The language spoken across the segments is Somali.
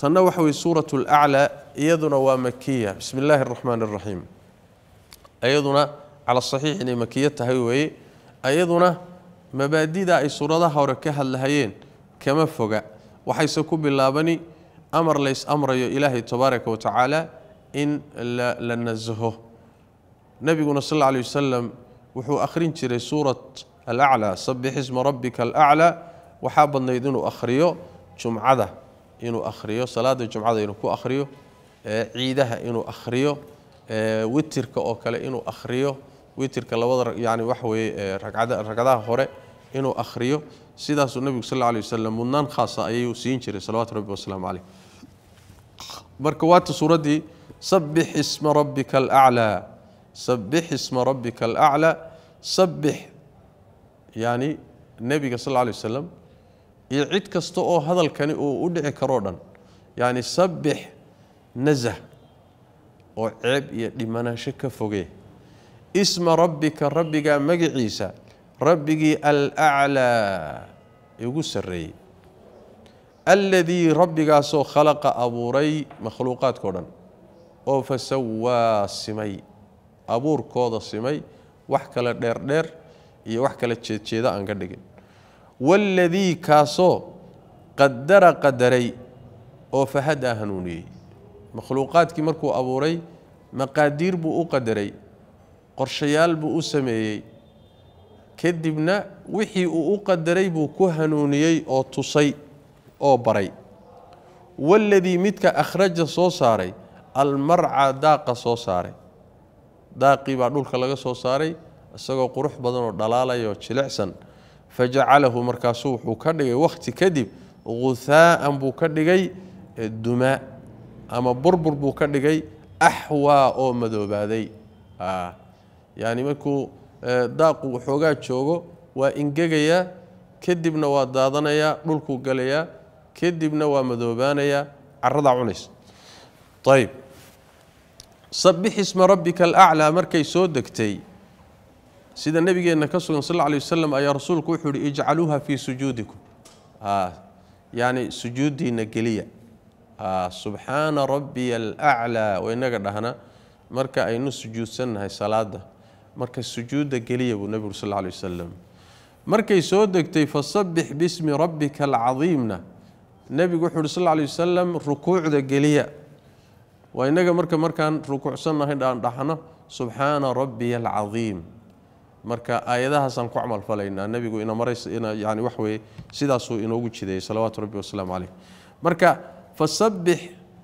تنوحوا سورة الأعلى أيضنا ومكية بسم الله الرحمن الرحيم أيضنا على الصحيح إن مكية تهوي أيضنا مبادئ أي سورة هوركها اللهين كما فوق وحيسكوا باللابني أمر ليس أمر إلهي تبارك وتعالى إن لنزهه نبينا صلى الله عليه وسلم وحو أخرين تري سورة الأعلى سبح اسم ربك الأعلى وحاب النيدين أخريو جمعة إنه أخريو صلاة الجمعة إنه كو أخريو عيدها إنه أخريو وترك أوكله إنه أخريو وترك لوضر يعني وحوي ركعة هوري إنه أخريو سيداس النبي صلى الله عليه وسلم منان خاصة أيه سينشري صلوات ربي والسلام عليه مركوات سورة دي سبح اسم ربك الأعلى سبح اسم ربك الأعلى سبح يعني النبي صلى الله عليه وسلم يعيد كستو هذا الكلام ودعي كرودا يعني سبح نزه وعيب لمن شك فوقه اسم ربك ربك مجعيسى ربك الأعلى يقول سري الذي ربك سو خلق أبوري مخلوقات كودن أو فسوى سمي أبور كود سمي وحكلا دير وحكلا تشيدا أنقدقين والذي كاسو قدر قدري أو فهدى هنوني مخلوقات كي مركو أبوري مقادير بو قدري قرشيال بو سمي كدبنا وحي او قدري بو كهنونيي او تصي او بري والذي متك اخرج سو ساري المرعى داق سو ساري داقي با دولك laga soo saaray isagoo qurux badan oo dhalaalayo jilicsan faja'alahu markaasu wuxuu ka dhigay waqti kadib guthaan buu ka dhigay duma ama burbur buu ka dhigay ahwa oo madoobaaday يعني markuu daaqu xoogaa joogo waa ingegaya kadibna waa daadanaya dhulku galaya kadibna waa madoobaanaya carrada cunays طيب سبح اسم ربك الأعلى markay soo degtay sida nabigeena ka sugan sallallahu alayhi wasallam ayaa rasuulku wuxuu yiri ijcaluha fi sujuudikum yani sujuudina galiya subhana rabbiyal a'la wa inaga dhahna marka aynu sujuudsanahay salaada marka sujuuda galiya buu nabiga sallallahu alayhi wasallam markay soo degtay fasabbih bismi rabbikal azimna nabiga wuxuu sallallahu alayhi wasallam rukuucda galiya wa inaga markaan rukuucsanahay dhahna subhana rabbiyal azim marka aayadahaas aan ku amal falaynaa nabigu ina mareys ina yani wax weey sidaas uu inoogu jiday salawaatu rabbi wa salaamu alayhi marka fasabbih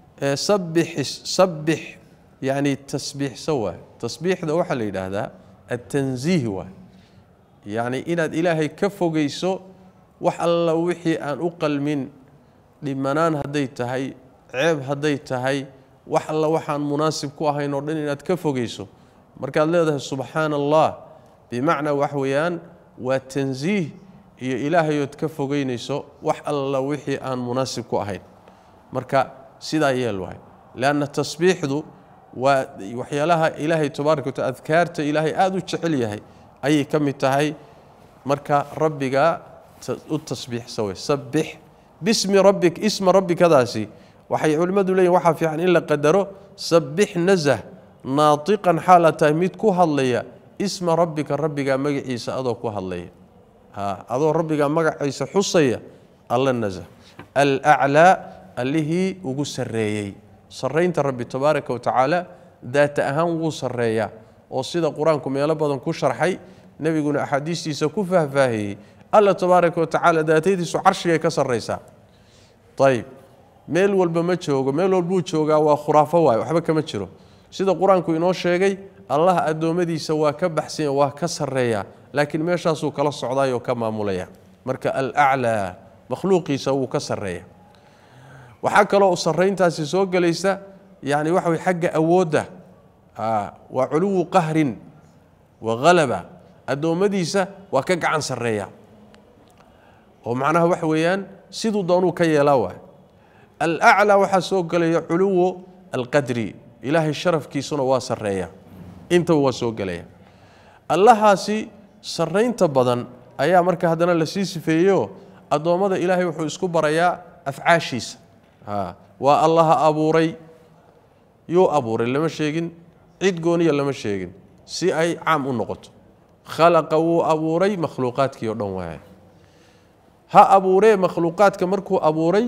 sabbih يعني التسبيح سوا تسبيح ده waxa la yiraahdaa التنزيه waa يعني inaad ilaahay ka fogeyso wax alla wixii aan u qalmin dhimanaan haday tahay ceeb haday tahay wax alla waxaan munaasib ku ahayn oo dhan inaad ka fogeyso markaad leedahay subhanallah bimaana wax weeyaan waa tanziih iyo ilaahay oo ka fogeynayso wax alla wixii aan munaasib ku ahayn marka sida yeel waay laana tasbiixdu وحيالها إلهي تبارك وتعالى أذكارت إلهي آدو تشعليها أي كم تهي مركا ربك التصبيح سوي سبح باسم ربك اسم ربك ذاسي وحي علماء لي وحف يعني إلا قدره سبح نزه ناطقا حالة تهميد كوهالية اسم ربك مجعيس أدو كوهالية أدو ربك مجعيس حصية الله النزه الأعلى اللي هي وقس الريي سرينت ربي تبارك وتعالى ذات أهم وسرية وصيدا قرآنكم يا لبضن كشرحي نبي يقول أحاديثي سكوفه فاهي الله تبارك وتعالى ذاتيدي سعرشية كسر ريسا طيب ميل والبمتشوغ ميل والبوتشوغ وخرافة واي وحبك متشرو سيدا قرآنكم ينوش شيء الله أدومدي سوا كبحسين وكسر ريا لكن ما شاسو كلا الصعداء وكما موليا مركا الأعلى مخلوقي سوا كسر ريا وحكى له سرين تاسي سوق ليس يعني وحوي حق أوده وعلو قهر وغلبة الدومديسة وكقعن سرية ومعناها وحويان سيدو دونو كي يلاوه الأعلى وحسوق لي علو القدري إلهي الشرف كي سنة واسرية انت واسوق لي الله هاسي سرين تبضن أيا مركا هدنا لسيسي فيو الدومد إلهي وحو اسكو بريا أفعاشيس والله أبوري يو أبوري لما شيغن عيد قونية لما شيغن سي أي عام النقط خلق أبوري مخلوقات كي يردون واي ها أبوري مخلوقات كمركو أبوري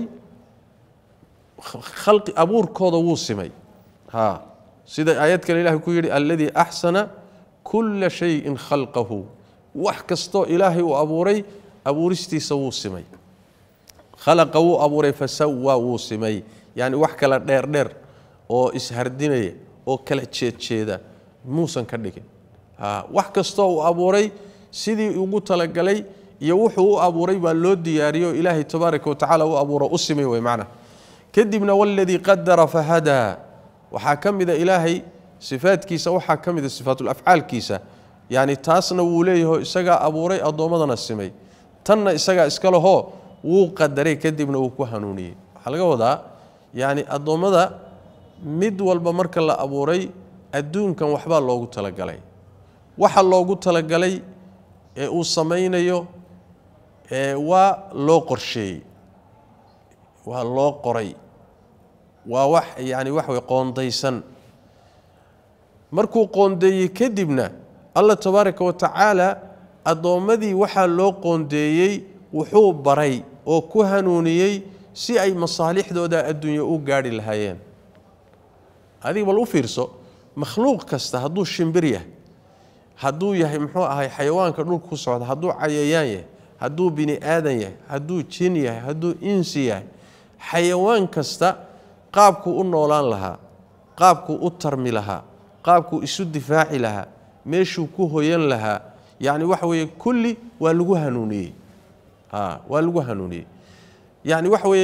خلق أبور كوضا وسمي ها سيدا آيات كان إلهي كيري الذي أحسن كل شيء خلقه وحكستو إلهي وأبوري أبورستي سوو سمي خلقه أبوري فسوى وسمي يعني وحكلا دير دير أو إسهرديني أو كلا تشيدا موسى كدكين ها وحكستو أبوري سيدي يقول تلقلي يوحو أبوري باللود دياريو إلهي تبارك وتعالى وأبورا أسمي ومعنى كدبنا والذي قدر فهدى وحاكم إذا إلهي صفات كيسة وحاكم إذا صفات الأفعال كيسة يعني تاسنا وليه إسقى أبوري أضومدنا السمي تنا إسقى إسكاله هو وقدري كدبنا وكهنوني حلقة وضع يعني أضومدا مد والبمرك الله أبوري الدون كان وحبا الله قلت لك علي وحا الله قلت لك علي وصمين يو ولو قرشي ولو قري ووح يعني وحوي قونديسن مركو قوندي كدبنا الله تبارك وتعالى الضومدي وحا لو قونديي وحو بري او كهنونيي سي اي مصالح دودا الدنيا او غاري لهايين هذه بل فيرسو مخلوق كسته هدو شمبريه هدو يحي محو اهي حيوان كدولك كو سocda هدو عيayaan yahay هدو بني ادم yahay هدو جن yahay هدو انس yahay حيوان كسته qaabku u noolaan lahaa qaabku u tarmi lahaa qaabku isu difaaci lahaa meeshuu ku hoyan lahaa yani waxa weeye kulli waa lagu hanuuniyay waa lagu hanuuniyay yani waxa weeye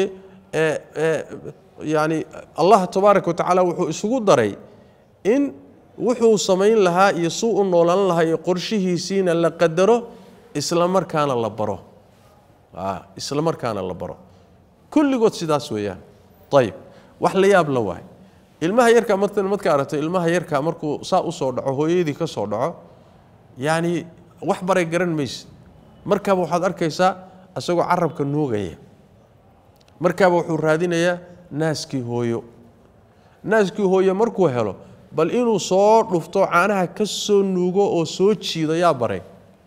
yani Allah tabaaraka wa taala wuxuu isugu daray in wuxuu sameyn lahaa iyo suu u noolaan lahaa iyo qorshihiisiina la qadaro isla markaana la baro isla markaana la baro kulligood sidaas weeyaan طيب wax la yaab la waay ilmaha yarka marka aragtay ilmaha yarka markuu saa u soo dhaco hooyadii ka soo dhaco yaani wax baray garan meys marka waxaad arkaysaa asagoo carabka nuugaya marka wuxuu raadinayaa naaskii hooyo markuu helo bal inuu soo dhufto caanaha ka soo nuugo oo soo jiido yaa baray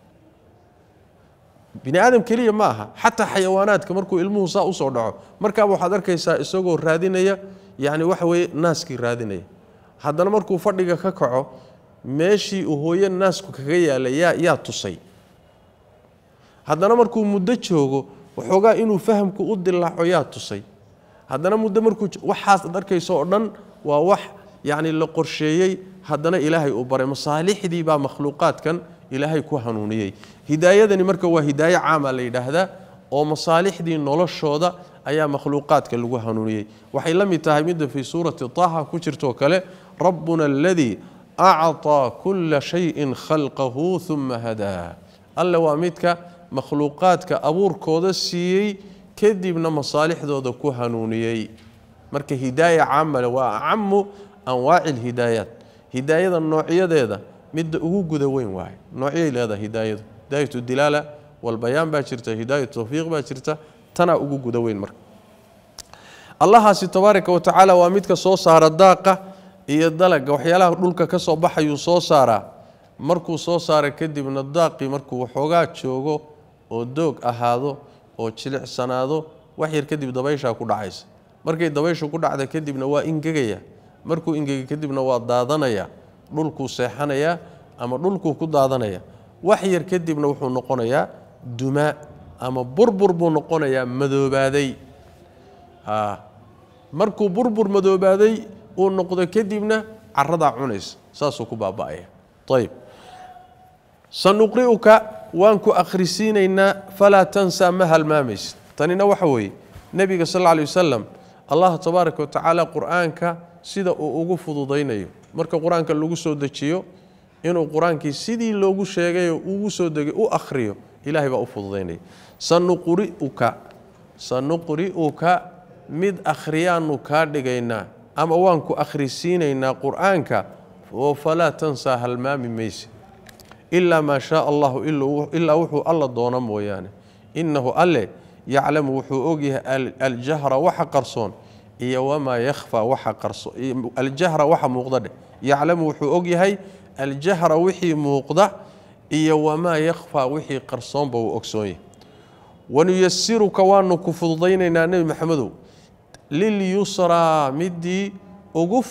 bini aadam kaliya ma aha hatta xayawaanaadka markuu ilmuhu saa u soo dhaco marka waxaad arkaysaa isagoo raadinaya yani waxa weeye naaskii raadinaya haddana markuu fadhiga ka kaco meeshii uu hooyo naasku kaga yaalay yaa tusay haddana markuu muddo joogo waxoogaa inuu fahamku u dilaaco yaa tusay haddana muddo markuu waxaas arkayso oo dhan waa wax yani la qorsheeyay haddana ilaahay uu baray masaalixdii baa makhluuqaadkan ilaahay ku hanuuniyay hidaayadani marka waa hidaayo caam ah la yiraahdaa oo masaalixdii noloshooda ayaa makhluuqaadka lagu hanuuniyay waxay la mid tahay mid fi suurati Taha ku jirto kale rabbuna alladhi a'ata kull shay'in khalqahu thumma hada alla waa midka makhluuqaadka abuurkooda siiyay kadibna masaalixdooda ku hanuuniyay marka hidaaya caam waa ammu anwaa'il hidaayada noocyadeeda mid ugu guda weyn waay noocyay leedahay hidaayatu dilala wal bayaan baa jirta hidaayatu tawfiiq baa jirta tana ugu guda weyn marka Allah tabaaraka wa taala waa midka soo saara daaqa iyo dalaga waxyaalaha dhulka ka soo baxayu soo saara markuu soo saara kadibna daaqi markuu waxoogaa joogo oo doog ahaado oo jilicsanaado wax yar kadib dabaysha ku dhacaysa markay dabayshu ku dhacda kadibna waa ingegaya markuu ingega kadibna waa daadanaya dhulku seexanaya ama dhulku ku daadanaya wax yar kadibna wuxuu noqonayaa duma ama burbur buu noqonayaa madoobaaday markuu burbur madoobaaday uu noqdo kadibna carrada cunays saasoo ku baaba'aya طيب sanuqri'uka waan ku akhrisinayna fala tansa mahal maamis tanina waxa weey nabiga sallallahu alayhi wasallam Allah tabaaraka wa taala quraanka sida uu ugu fududeynayo marka quraanka lagu soo dejiyo inuu quraankii sidii loogu sheegay ugu soo degay u akhriyo ilaahay baa u fududeynay sanuqri'uka mid akhriyaanu ka dhigayna ama waan ku akhrisinayna quraanka oo fala tansa hal maami maysi illa ma sha Allah illa wuxuu alla doona mooyaane innahu alle ya'lamu wuxuu ogyahay al-jahra waxa qarsoon iyo wamaa yakhfaa waxa qarso aljahra waxa muuqda yaclamu wuxuu og yahay aljahra wixii muuqda iyo wamaa yakhfaa wixii qarsoonba uu ogsoon yahay wanuyasiruka waanu ku fududaynaynaa nebi maxamedow lilyusraa midii ugu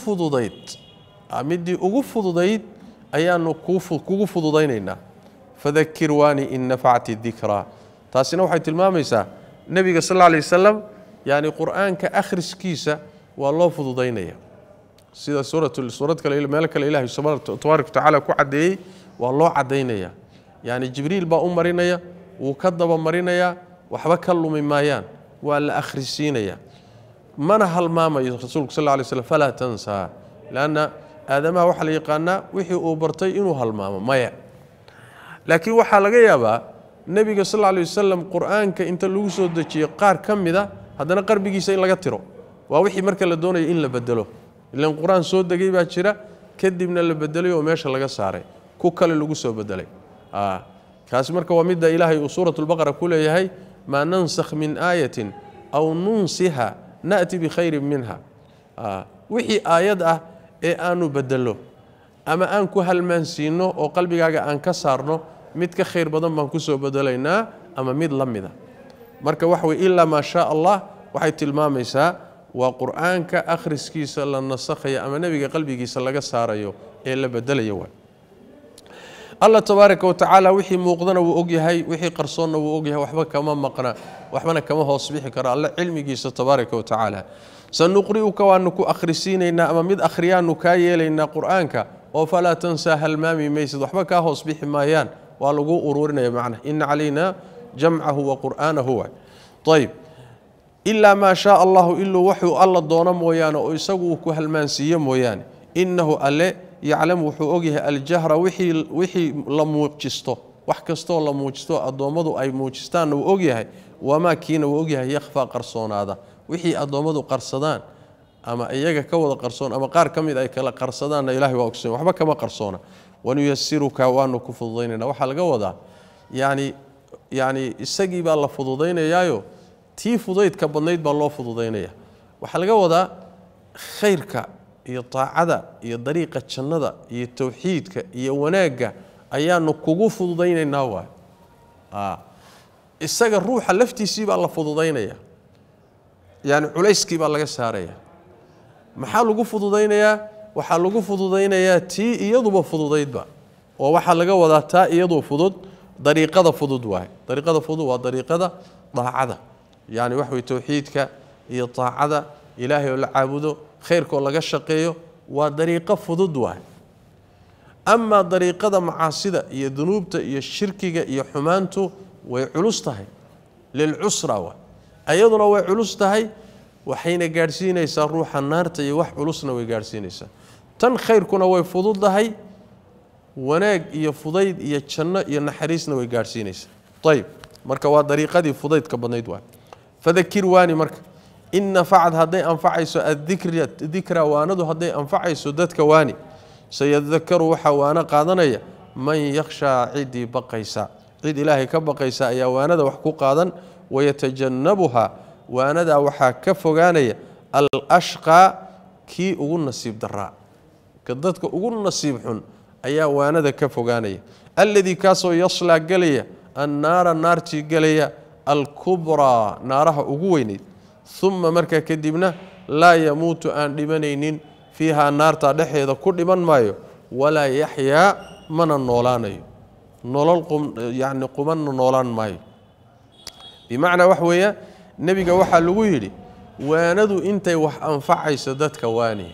fududayd ayaanu kugu fududaynaynaa fadakir waani in nafacti dikraa taasina waxay tilmaamaysaa nebiga sal alla alay wasalam yani qur'aanka akhriskiisa waa loo fududaynaya sida suurad kale meel kale ilaahay tabaaraka watacaala ku caddeeyey waa loo caddaynaya yani jibriil baa u marinaya wuu ka daba marinayaa waxba ka lumi maayaan waa la akhrisiinaya mana halmaamayo rasuulku sal alla alay wasalam falaa tansaa lanna aadamaha waxaa la yaqaanaa wixii uu bartay inuu halmaamo maya laakiin waxaa laga yaabaa nebiga sal alla alay wasalam qur'aanka inta lagu soo dejiyey qaar ka mida haddana qalbigiisa in laga tiro waa wixii marka la doonayo in la bedelo ilaan qur'aan soo degay baa jira kadibna la bedelay oo meesha laga saaray ku kale lagu soo bedelay kaasi marka waa midda ilaahay uu suuratulbaqara ku leeyahay maa nansakh min aayatin aw nunsiha na'ti bikhayrin minha wixii aayad ah ee aanu bedelo ama aan ku halmaansiino oo qalbigaaga aan ka saarno mid ka khayr badan baan ku soo bedelaynaa ama mid la mida marka wax way ilaa maa shaa allah waxay tilmaamaysaa waa qur'aanka akhriskiisa la nasakhayo ama nebiga qalbigiisa laga saarayo ee la bedelayo waay allah tabaaraka watacaala wixii muuqdana wuu og yahay wixii qarsoonna wuu og yahay waxba kama maqna waxbana kama hoos bixi karo alla cilmigiisa tabaaraka watacaala sanuqri'uka waanu ku akhrisiinaynaa ama mid akhriyaanu kaa yeelaynaa qur'aanka oo falaa tansaa halmaami maysid waxba kaa hoos bixi maayaan waa lagu ururinaya macna ina calayna jamcahu wa qur'aanahu waay ayib ilaa maa shaa allahu iluu waxuu alla doono mooyaane oo isagu uu ku halmaansiiyo mooyaane innahu alle yaclamu wuxuu ogyahay aljahra wixii la muujisto wax kastoo la muujisto addoommadu ay muujistaanna wuu ogyahay wamaa kiina wuu ogyahay yakhfaa qarsoonaada wixii addoommadu qarsadaan ama iyaga ka wada qarsoon ama qaar ka mid ay kala qarsadaanna ilahay waa ogsoon waxba kama qarsoona wanuyasiruka waanu ku fududaynayna waxaa laga wadaa yani isagii baa la fududaynayaayo tii fudaydka badnayd baa loo fududaynaya waxaa laga wadaa khayrka iyo taacada iyo dariiqa jannada iyo tawxiidka iyo wanaagga ayaanu kugu fududaynaynaa waay isaga ruuxa laftiisii baa la fududaynaya yani culayskii baa laga saaraya maxaa lagu fududaynayaa waxaa lagu fududaynayaa tii iyaduba fududaydba oo waxaa laga wadaa taa iyadu fudud dariiqada fudud waay dariiqada fudud waa dariiqada daacada yani wax way tawxiidka iyo taacada ilaahay oo la caabudo khayrkoo laga shaqeeyo waa dariiqo fudud waay amaa dariiqada macaasida iyo dunuubta iyo shirkiga iyo xumaantu way culus tahay lilcusra waay ayaduna way culus tahay waxayna gaadhsiinaysaa ruuxa naarta iyo wax culusna way gaadhsiinaysaa tan khayrkuna way fududahay wanaag iyo fudayd iyo janno iyo naxariisna way gaadhsiinaysaa ayib marka waa dariiqadii fudaydka badnayd waay fadakir waani marka in nafacad hadday anfacayso addikra waanadu hadday anfacayso dadka waani sayadakaru waxaa waano qaadanaya man yakhshaa ciddii baqaysa cid ilaahay ka baqaysa ayaa waanada wax ku qaadan wayatajannabuha waanadaa waxaa ka fogaanaya alashqaa kii ugu nasiib daraa ka dadka ugu nasiib xun ayaa waanada ka fogaanaya alladii kaasoo yaslaa gelaya annaara naartii gelaya alkubraa naaraha ugu weynayd uma markaa kadibna laa yamuutu aan dhimanaynin fiihaa naartaa dhexeeda ku dhiman maayo walaa yaxyaa mana noolaanayo nolol yani qumanna noolaan maayo bimacnaa wax weeya nebiga waxaa lagu yidhi waanadu intay wax anfacayso dadka waaniya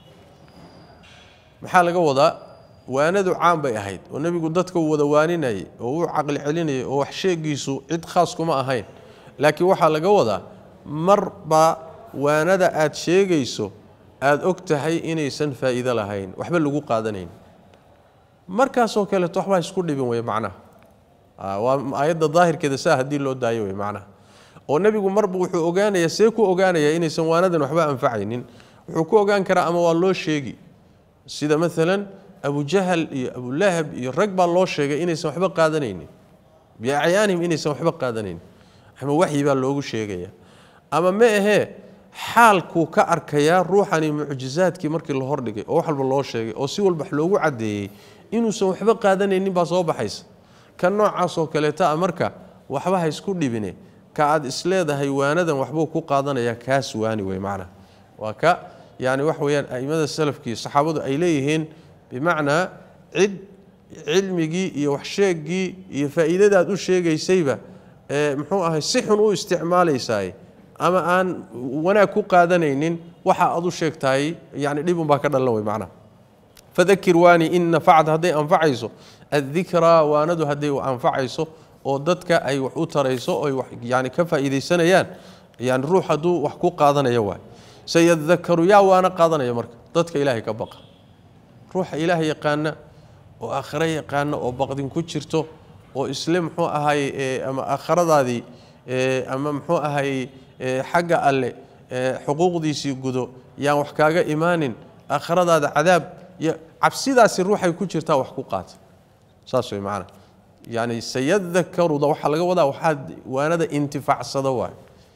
maxaa laga wadaa waanadu caan bay ahayd oo nebigu dadka uu wada waaninayay oo uu caqli celinayay oo wax sheegiisu cid khaas kuma ahayn laakiin waxaa laga wadaa marba waanada aad sheegayso aad og tahay inaysan faa'iido lahayn waxba lagu qaadanayn markaasoo kaleeto waxbaa isku dhibin wey macnaha waa aayadda daahirkeeda saa haddii loo daayo wey macnaha oo nebigu marba wuxuu ogaanayaa see ku ogaanayaa inaysan waanadan waxba anfacaynin wuxuu ku ogaan karaa ama waa loo sheegi sida maalan abujahal iyo abulahab iyo rag baa loo sheegay inaysan waxba qaadanaynin biacyaanihim inaysan waxba qaadanaynin ama waxyi baa loogu sheegaya ama ma ahee xaalku ka arkaya ruuxani mucjizaadkii markii la hordhigay oo wax walba loo sheegay oo si walba loogu cadeeyay inuusan waxba qaadanaynin baa soo baxaysa kan noocaas oo kaleeta marka waxba ha isku dhibine ka aad isleedahay waanadan waxbuu ku qaadanaya kaas waani way macna waa ka yani wax weeyaan aimada salafkii saxaabadu ay leeyihiin bimacnaa cid cilmigii iyo wax sheegii iyo faa'iidadaad u sheegaysayba muxuu ahay si xun u isticmaalaysaay ama aan wanaag ku qaadanaynin waxa aad u sheegtahay yani dhibun baa ka dhalan way macna fadakir waani in nafacad hadday anfacayso الذكرى واندو هدي وانفعيسو oo dadka ay wax u tarayso oo yani ka faa'iideysanayaan yani ruux haduu wax ku qaadanaya waay sayadhakaru ya waana qaadanaya marka dadka ilaahay ka baqa ruuxa ilaahay yaqaana oo aakhira yaqaana oo baqdin ku jirto oo islam muxuu ahay ama aakhiradaadii ama muxuu ahay xagga alle xuquuqdiisii gudo yaan wax kaaga imaanin aakhiradaada cadaab cabsidaasi ruuxay ku jirtaa wax ku qaata saasoo macna يعني سيذكر ده waxa laga wadaa waxa waanada intifaacsada waa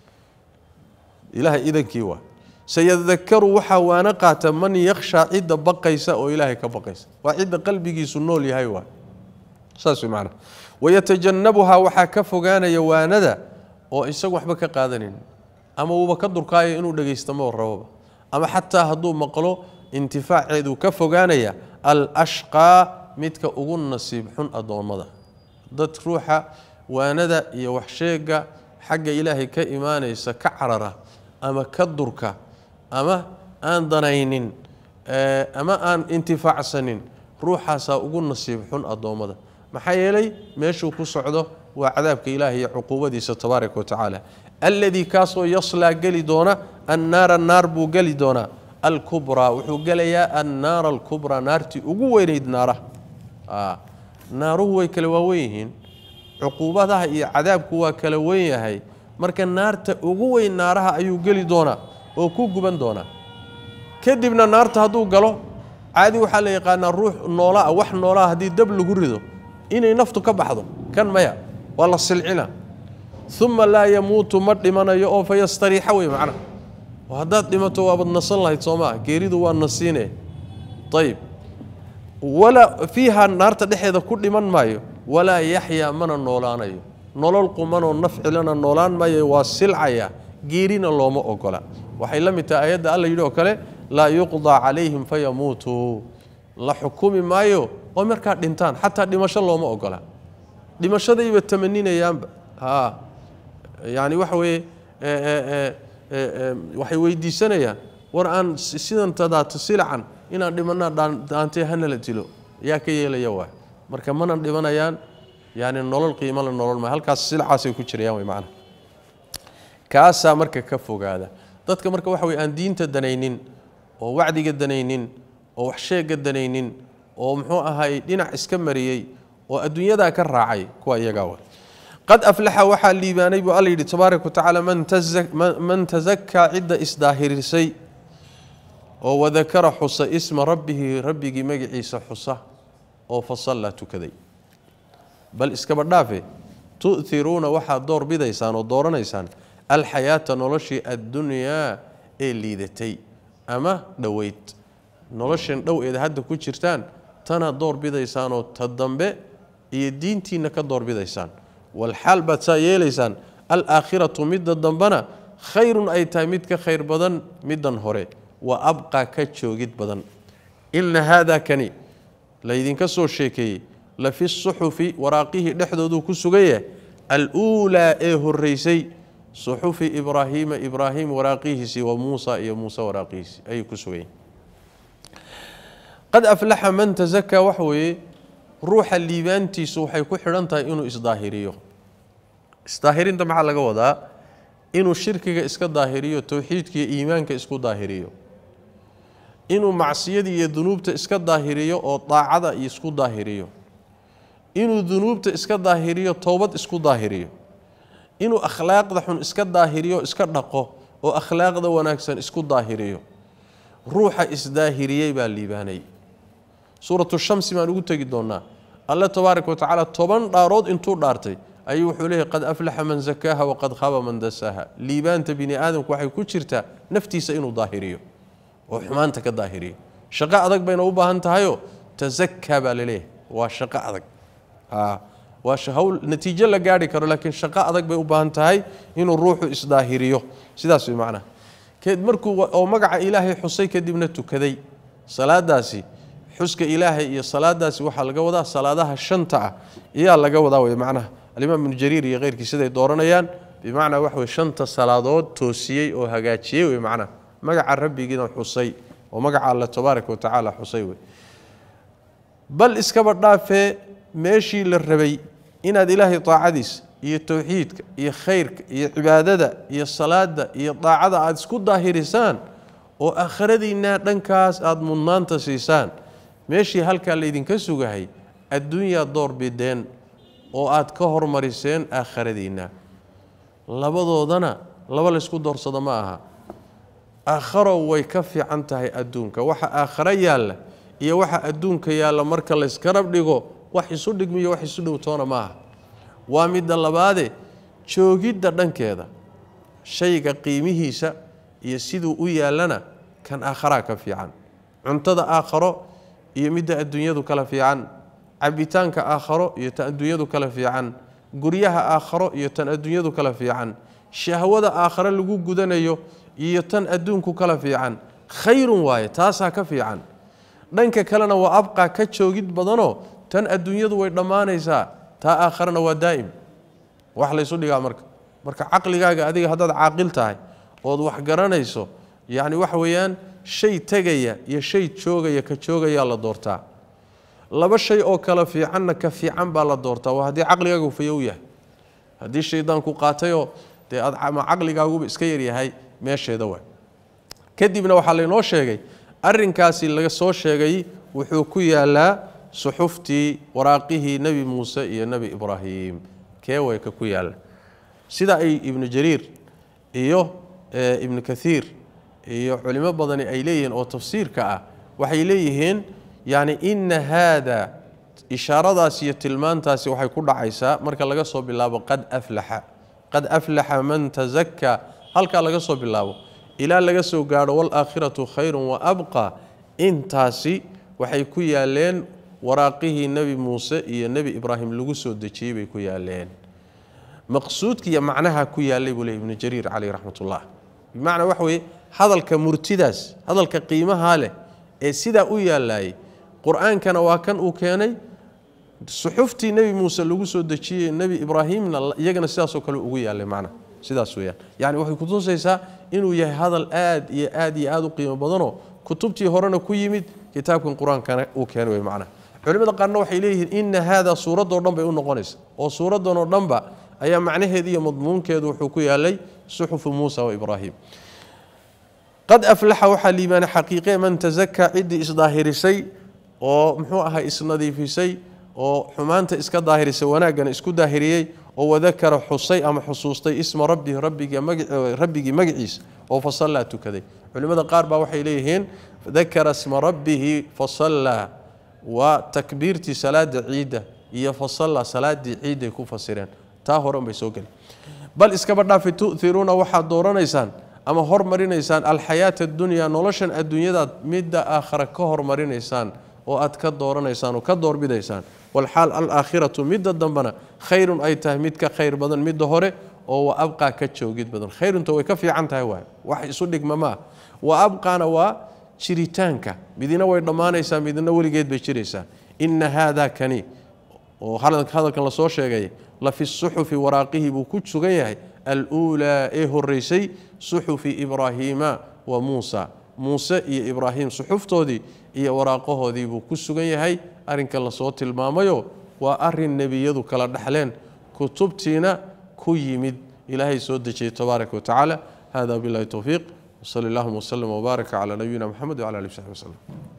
ilaahay idankii waa سيذكر waxa waana qaata man yakhsha ida baqaysa oo ilaahay ka baqaysa waa ida qalbigiisu nool yahay waa saasoo macna wayatajannabuha waxa ka fogaanaya waanada oo isagu waxba ka qaadanin ama uu ka durkaayo inuu dhageysto ma rabo ama xataa haduu maqlo intifaaceedu ka fogaanaya al ashqa midka ugu nasiib xun adoomada dad ruuxa waanada iyo wax sheega xagga ilaahay ka iimaanaysa ka carara ama ka durka ama aan danaynin ama aan intifaacsanin ruuxaasa ugu nasiib xun adoomada maxaa yeelay meeshuu ku socdo waa cadaabka ilaahay iyo cuquubadiisa tabaaraka wa tacaala alladii kaasoo yaslaa geli doona annaara naar buu geli doonaa alkubraa wuxuu gelayaa annaara alkubraa naartii ugu weynayd naaraha naaruhu way kala waaweyn cuquubadaha iyo cadaabku waa kala weyn yahay marka naarta ugu weyn naaraha ayuu gali doona oo ku guban doona kadibna naarta haduu galo caadi waxa la yaqaan ruux noola wax noola hadii dab lagu rido inay naftu ka baxdo kan maya wala silcina thumma la yamutu madimanayo oo fayastariixa way macna wahadaad dhimato waa bad nasan lahayd Soomaa geeridu waa nasiine طيب ولا فيها النار تدحيدا ku dhiman maayo wala yahya man noolaanayo nolol qumano nafci lana noolaan maayo waa silcaya geerina looma ogola waxay la mid tahay ayada Allah yidhi oo kale la yuqda alayhim fayamutu la hukumi maayo oo marka dhintaan hatta dhimasho looma ogola dhimashadayba tamaninayaan yani waxa weey waxay weydiisanayaan war aan sidan tadaat silcan inaan dhimana daantay hana la dilo yaa ka yeelaya waa marka manan dhimanayaan yani nolol qiimo la nolol ma halkaas silcaasay ku jirayaan way macna kaasa marka ka fogaada dadka marka waxa way aan diinta danaynin oo wacdiga danaynin oo wax sheega danaynin oo muxuu ahay dhinac iska mariyay oo adduunyada ka raacay kuwa iyaga waa qad aflaha waxa liibaanay buu Allah yidhi tabaaraka wa tacaala man tazakka idda isdaahirisay oo wadakara xusa isma rabbigi magaciisa xusa oo fasallatu kaday bal iskaba dhaafe tu'thiruna waxa door bidaysaan oo dooranaysaan al hayata noloshi ad-dunya ee liidatay ama dhaweyd noloshan dhow ee hadda ku jirtaan tana door bidaysaan oo tadambe iyo diintiina ka door bidaysaan wal hal batayelaysaan al aakhiratu midda dambana khayrun ay tahay mid ka khayr badan middan hore وأبقى كجوجد بدن إن هذا كني ليدين كسر شيكي لفي الصحف وراقيه دحدو كسجية الأولى الرئيسي صحف إبراهيم وراقيه سي وموسى موسى وراقيه أي كسوي قد أفلح من تزكى وحوي روح الليبانتي سوحي كحرنتا إنه إصداهريو إصداهرين ده مع لجودا إنه الشرك إسك ظاهريو توحيدك إيمانك إسك ظاهريو إنه معصية الذنوب إسك ظاهريو أو طاعة إسك ظاهريو إنه ذنوب إسك ظاهريو توبة إسك ظاهريو إنه أخلاق ذا حن إسك ظاهريو إسك نقو أو أخلاق ذا وناكسن إسك ظاهريو روح إسداهرية بالليباني سورة الشمس ما نقول تجدونا الله تبارك وتعالى طبعا دارود إنتو دارتي أي وحوله قد أفلح من زكاها وقد خاب من دساها ليبان تبني آدم وحي كوشرتا نفتي سينو ظاهريو وحمانتك الظاهرية شقاء ذاك بين أوبا أنت هايو تزكى بالليه وشقاء ذاك وشهول نتيجة لقاري كرو لكن شقاء ذاك بين أوبا أنت هاي إنه الروح إصداهريو سيداس بمعنى كيد مركو أو مقع إلهي حسي كدبنتو كذي صلاة داسي حسك إلهي يا صلاة داسي وحال قوضا صلاة داها الشنطة إيا الله قوضا ومعنى الإمام ابن جرير غير كسيدة دورانيان بمعنى وحوي شنطة صلاة توسيي أو هقاتشي ومعنى مقع الربي جدا حسي ومقع الله تبارك وتعالى حسي بل اسكبر دافع ماشي للربي إن هذا إلهي طاعديس يا توحيدك يا خيرك يا عبادة يا الصلاة يا طاعة عاد سكوت ظاهرسان وآخردي نانكاس عاد منان تسيسان ماشي هالك اللي يدنكسو هي الدنيا دور بدين وعاد كهر مريسين آخردينا لبضودنا لبل سكوت دور صدماها آخره ويكفي عن تهي أدونك وحا آخر يالا يا وحا أدونك يالا مركا لسكرب ديغو وحي صدق مية وحي صدق تونا معها وامد اللبادي شوغيد دردن كذا شيء قيمه سا يسيدو ويا لنا كان آخرها كفي عن عنتد آخره يمد الدنيا ذو كلا في عن عبيتان كآخره الدنيا ذو كلا في عن قريها آخره الدنيا ذو كلا في عن شهوة آخر اللي جو جدنيو يتن أدونك كلا في عن خير واي تاسع كفي عن دنك كلنا وأبقى كتشوجد بدنه تن الدنيا ذو يدمانيسا تا آخرنا ودائم وحلا يصدق مرك عقل جاء هذه هذا عاقل تاعي وضوح قرنيسو يعني وحويان شيء تجيا يا شيء تشوجيا كتشوجيا على دورتا لا بشيء أو كلا في عنا كفي عن بالا دورتا وهذه عقل جاء فيويه هذه الشيطان كقاتيو مع عقل جاء بسكيري هاي ماشي دواء كدبنا وحليناه شيء أرنكاسي اللي صار شيء وحكويا لا صحفتي وراقه نبي موسى يا نبي إبراهيم كيوي ككويا لا سيدا أي ابن جرير ابن كثير علماء بدني أيليهن أو تفسير كأ وحيليهن يعني إن هذا إشارة داسية تلمان تاسي وحيكون عيسى مركا لقى صوب الله قد أفلح من تزكى هل كان لقى صوب الله إلى لقى صوب قال والآخرة خير وأبقى إن تاسي وحيكون يالين وراقه النبي موسى يا النبي إبراهيم لقسو الدشي بيكون يالين مقصود كي معناها كويا اللي بقول ابن جرير عليه رحمة الله بمعنى وحوي هذا الكمرتداس هذا الكقيمة هاله سيدا ويا لاي قرآن كان واكن وكاني صحفتي نبي موسى لقسو الدشي النبي إبراهيم يجنا سياسو كلو ويا اللي معنا سيدا سويا يعني وحي كتون سيسا إنه هذا الآد يآد قيمة بدنه كتبتي هرنا كويمد كتاب القرآن كان وكانوا معنا علماء قالوا إليه إن هذا سورة دورنبا يقول نقونس وسورة دورنبا أي معنى هذه مضمون كذو حكي علي صحف موسى وإبراهيم قد أفلح وحليمان حقيقي من تزكى عدي إصداهر شيء ومحوها إسنادي في شيء وحمانت إسك ظاهر سوناجن إسكو ظاهري وذكر حصي أم حصوصتي اسم ربي مجعيس وفصلى كذي علماء قاربا وحي إليهن ذكر اسم ربه فصلى وتكبيرتي صلاة عيدة هي فصلى صلاة عيدة كفسرين تاهرون بيسوقل بل إسكبرنا في تؤثرون واحد دوران إنسان أما هر مرين إنسان الحياة الدنيا نولشن الدنيا ذات مدة آخر كهر مرين إنسان وأتكد دوران إنسان وكدور بدا إنسان والحال الآخرة مدة دنبنا خير أي تهميدك خير بدن مدة هره وأبقى كتشو جد بدن خير أنت ويكفي عن تهوى واحد يصدق مما وأبقى أنا شريتانك بدينا ويضمان إنسان بدينا ولي جيد بشريسان إن هذا كني وهذا كان لصور شيء لا في الصحف وراقه بكتش جيه الأولى الرئيسي صحف إبراهيم وموسى موسى إبراهيم صحف تودي وراقه ذي بكتش جيه أرين كان لصوت الماميو وأرين النبي يذو كلا دحلين كتبتنا كيمد إلهي سود شيء تبارك وتعالى هذا بالله التوفيق وصلى الله وسلم وبارك على نبينا محمد وعلى آله وصحبه وسلم